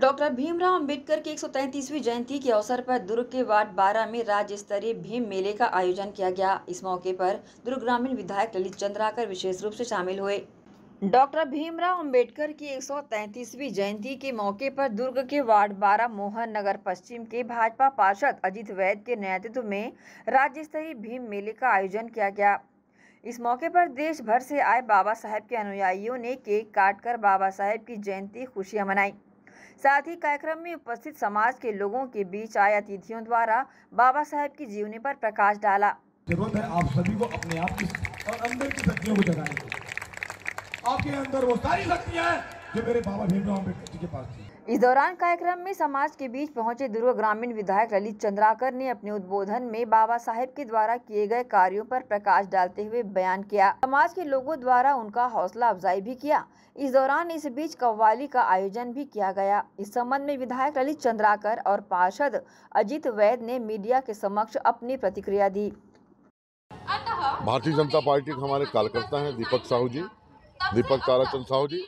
Doctor Bhimrao Ambedkar की 133वीं जयंती के अवसर पर दुर्ग के वार्ड 12 में राज्य स्तरीय भीम मेले का आयोजन किया गया। इस मौके पर दुर्ग ग्रामीण विधायक ललित चंद्राकर विशेष रूप से शामिल हुए। डॉक्टर भीमराव अंबेडकर की 133वीं जयंती के मौके पर दुर्ग के वार्ड 12 मोहन नगर पश्चिम के भाजपा पार्षद अजित वैद के नेतृत्व में राज्य स्तरीय भीम मेले का आयोजन किया गया। इस मौके पर देश भर से आए बाबा साहेब के अनुयायियों ने केक काटकर बाबा साहेब की जयंती खुशियां मनाई। साथ ही कार्यक्रम में उपस्थित समाज के लोगों के बीच आए अतिथियों द्वारा बाबा साहेब की जीवनी पर प्रकाश डाला। जरूरत है आप सभी को अपने आप की और अंदर की शक्तियों को जगाने की। आपके अंदर वो सारी शक्तियां हैं जो मेरे बाबा भीमराव अम्बेडकर जी के पास थी। इस दौरान कार्यक्रम में समाज के बीच पहुंचे दुर्ग ग्रामीण विधायक ललित चंद्राकर ने अपने उद्बोधन में बाबा साहेब के द्वारा किए गए कार्यों पर प्रकाश डालते हुए बयान किया। समाज के लोगों द्वारा उनका हौसला अफजाई भी किया। इस दौरान इस बीच कव्वाली का आयोजन भी किया गया। इस संबंध में विधायक ललित चंद्राकर और पार्षद अजित वैद ने मीडिया के समक्ष अपनी प्रतिक्रिया दी। भारतीय जनता पार्टी के हमारे कार्यकर्ता हैं दीपक ताराचंद साहू जी।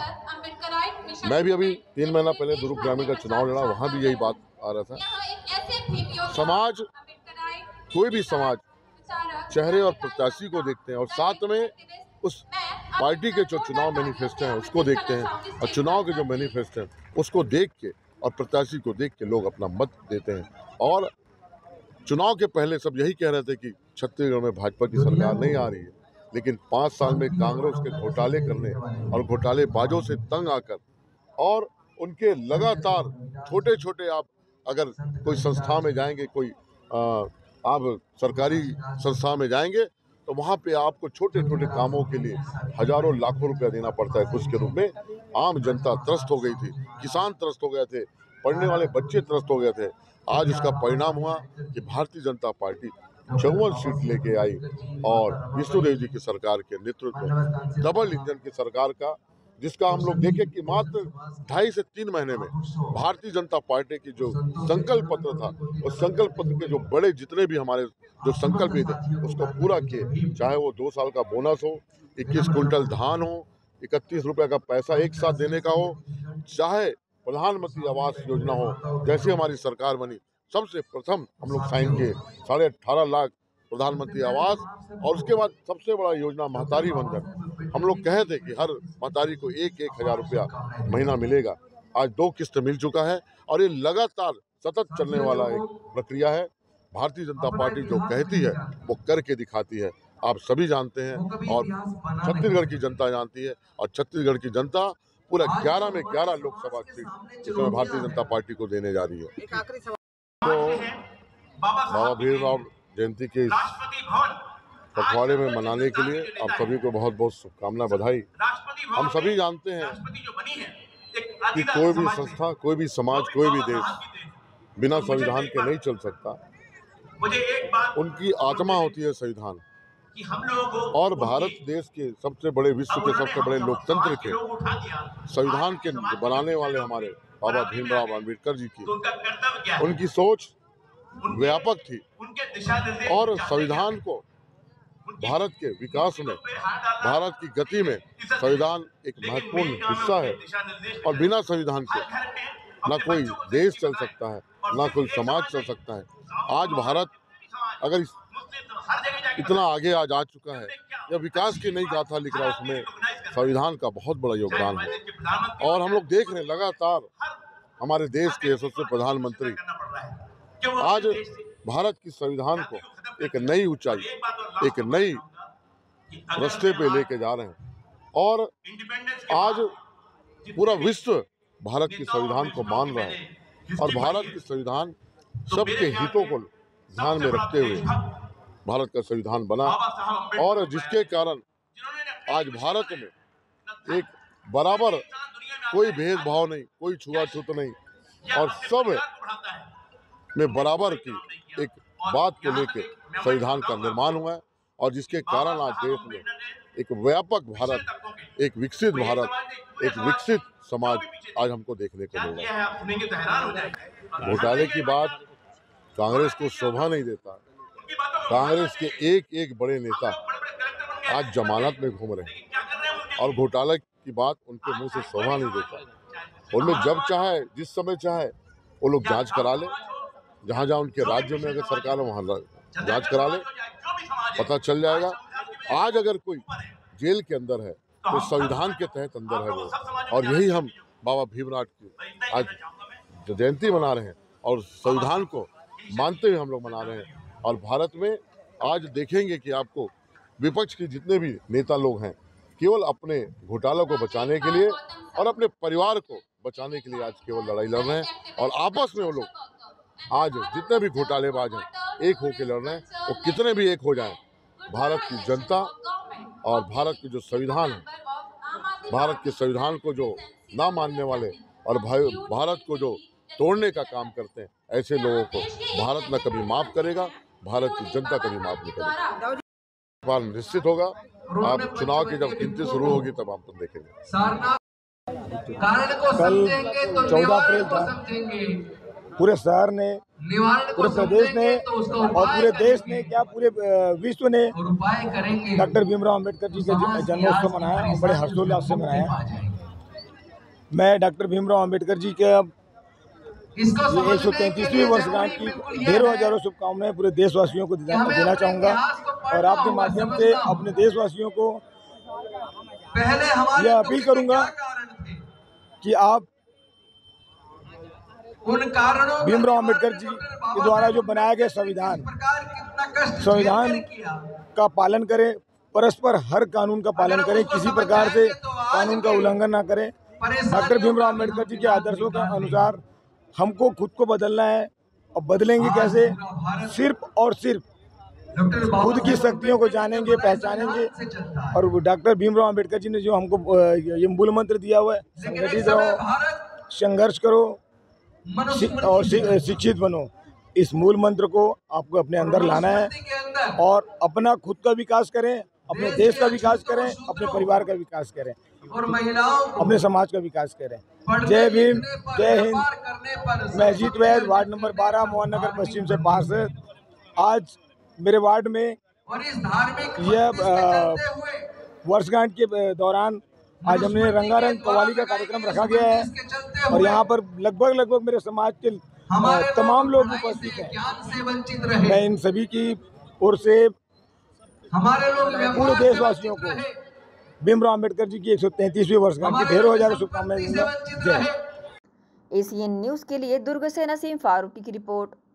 मैं भी अभी 3 महीना पहले दुर्ग ग्रामीण का चुनाव लड़ा, वहाँ भी यही बात आ रहा था। समाज, कोई भी समाज चेहरे और प्रत्याशी को देखते हैं और साथ में उस पार्टी के जो चुनाव मैनिफेस्टो हैं उसको देखते हैं और चुनाव के जो मैनिफेस्टो हैं उसको देख के और प्रत्याशी को देख के लोग अपना मत देते हैं। और चुनाव के पहले सब यही कह रहे थे कि छत्तीसगढ़ में भाजपा की सरकार नहीं आ रही है, लेकिन 5 साल में कांग्रेस के घोटाले करने और घोटालेबाजों से तंग आकर और उनके लगातार छोटे छोटे, आप अगर कोई संस्था में जाएंगे, कोई आप सरकारी संस्था में जाएंगे तो वहाँ पे आपको छोटे छोटे कामों के लिए हजारों लाखों रुपया देना पड़ता है कुछ के रूप में। आम जनता त्रस्त हो गई थी, किसान त्रस्त हो गए थे, पढ़ने वाले बच्चे त्रस्त हो गए थे। आज उसका परिणाम हुआ कि भारतीय जनता पार्टी 54 सीट लेके आई और विष्णुदेव जी की सरकार के नेतृत्व में डबल इंजन की सरकार का, जिसका हम लोग देखें कि मात्र 2.5 से 3 महीने में भारतीय जनता पार्टी की जो संकल्प पत्र था, उस संकल्प पत्र के जो बड़े जितने भी हमारे जो संकल्प थे उसको पूरा किए। चाहे वो 2 साल का बोनस हो, 21 कुंटल धान हो, 31 रुपये का पैसा एक साथ देने का हो, चाहे प्रधानमंत्री आवास योजना हो। जैसे हमारी सरकार बनी सबसे प्रथम हम लोग साइन किए 18.5 लाख प्रधानमंत्री आवास, और उसके बाद सबसे बड़ा योजना महतारी बंधन। हम लोग कहे थे कि हर महतारी को 1-1 हज़ार रुपया महीना मिलेगा। आज 2 किस्त मिल चुका है और ये लगातार सतत चलने वाला एक प्रक्रिया है। भारतीय जनता पार्टी जो कहती है वो करके दिखाती है, आप सभी जानते हैं और छत्तीसगढ़ की जनता जानती है। और छत्तीसगढ़ की जनता पूरा 11 में 11 लोकसभा सीट इसमें भारतीय जनता पार्टी को देने जा रही है। तो बाबा भीमराव जयंती के इस पखवाड़े में मनाने के लिए आप सभी को बहुत बहुत शुभकामना, बधाई। हम सभी जानते हैं कि कोई भी संस्था, कोई भी समाज, कोई भी देश बिना संविधान के नहीं चल सकता। उनकी आत्मा होती है संविधान, और भारत देश के सबसे बड़े, विश्व के सबसे बड़े लोकतंत्र के संविधान के बनाने वाले हमारे बाबा भीमराव अम्बेडकर जी की उनकी सोच व्यापक थी और संविधान को भारत के विकास में, भारत की गति में संविधान एक महत्वपूर्ण हिस्सा है। और बिना संविधान के ना कोई देश चल सकता है, ना कोई समाज चल सकता है। आज भारत अगर इतना आगे आज आ चुका है या विकास की नई गाथा लिख रहा है, उसमें संविधान का बहुत बड़ा योगदान है। और हम लोग देख रहे हैं लगातार हमारे देश के यशस्वी प्रधानमंत्री आज भारत की संविधान को एक नई ऊंचाई, एक नई रास्ते पे लेके जा रहे हैं। और आज पूरा विश्व भारत की संविधान को मान रहा है और भारत की संविधान सबके हितों को ध्यान में रखते हुए भारत का संविधान बना, और जिसके कारण आज भारत में एक बराबर, कोई भेदभाव नहीं, कोई छुआछूत नहीं, और सब में बराबर की एक बात को लेकर संविधान का निर्माण हुआ है। और जिसके कारण आज देश में एक व्यापक भारत, एक विकसित भारत, एक विकसित समाज आज हमको देखने को मिल रहा है। घोटाले की बात कांग्रेस को शोभा नहीं देता। कांग्रेस के एक एक बड़े नेता आज जमानत में घूम रहे हैं और घोटाले की बात उनके मुंह से शोभा नहीं देता। उनमें जब चाहे, जिस समय चाहे वो लोग जांच करा ले। जहाँ जहाँ उनके राज्य में अगर सरकार है वहाँ जांच करा ले, पता चल जाएगा। आज अगर कोई जेल के अंदर है तो संविधान के तहत अंदर है वो, और यही हम बाबा भीमराव की आज जयंती मना रहे हैं और संविधान को मानते हुए हम लोग मना रहे हैं। और भारत में आज देखेंगे कि आपको विपक्ष के जितने भी नेता लोग हैं केवल अपने घोटालों को बचाने के लिए और अपने परिवार को बचाने के लिए आज केवल लड़ाई लड़ रहे हैं। और आपस में वो लोग आज जितने भी घोटालेबाज हैं एक होकर लड़ रहे हैं। वो कितने भी एक हो जाएं, भारत की जनता और भारत के जो संविधान है, भारत के संविधान को जो ना मानने वाले और भारत को जो तोड़ने का काम करते हैं, ऐसे लोगों को भारत न कभी माफ करेगा, भारत की जनता कभी माफ नहीं करेगी। बार निश्चित होगा। आप चुनाव की जब गिनती शुरू होगी तब आप देखेंगे। कल 14 अप्रैल था, पूरे शहर ने, पूरे प्रदेश ने और पूरे देश ने, क्या पूरे विश्व ने डॉक्टर भीमराव अंबेडकर जी का जन्मोत्सव मनाया और बड़े हर्षोल्लास से मनाया। मैं डॉक्टर भीमराव अंबेडकर जी के 133वीं वर्षगांठ की ढेरों हजारों शुभकामनाएं पूरे देशवासियों को देना चाहूँगा और आपके माध्यम से अपने देशवासियों को यह अपील करूँगा कि आप भीमराव अंबेडकर जी के द्वारा जो बनाया गया संविधान का पालन करें, परस्पर हर कानून का पालन करें, किसी प्रकार से कानून का उल्लंघन ना करें। डॉक्टर भीमराव अंबेडकर जी के आदर्शों के अनुसार हमको खुद को बदलना है और बदलेंगे कैसे? सिर्फ और सिर्फ खुद की शक्तियों को जानेंगे, पहचानेंगे। और डॉक्टर भीमराव अंबेडकर जी ने जो हमको ये मूल मंत्र दिया हुआ है, संगठित रहो, संघर्ष करो और शिक्षित बनो, इस मूल मंत्र को आपको अपने अंदर लाना है और अपना खुद का विकास करें, अपने देश का विकास करें, अपने परिवार का विकास करें और महिलाओं, अपने समाज का विकास करें। जय भीम, जय हिंद। मैं अजीत वैद, वार्ड नंबर 12, मोहन नगर पश्चिम से पार्षद। आज मेरे वार्ड में यह वर्षगांठ के दौरान आज हमने रंगारंग कव्वाली का कार्यक्रम रखा गया है और यहाँ पर लगभग मेरे समाज के तमाम लोग उपस्थित हैं। मैं इन सभी की ओर से पूरे देशवासियों को भीमराव अंबेडकर जी की 133वीं वर्षगांठ की ढेरों हजारों शुभकामनाएं दूंगा। जय। एसीएन न्यूज़ के लिए दुर्ग से नसीम फारूकी की रिपोर्ट।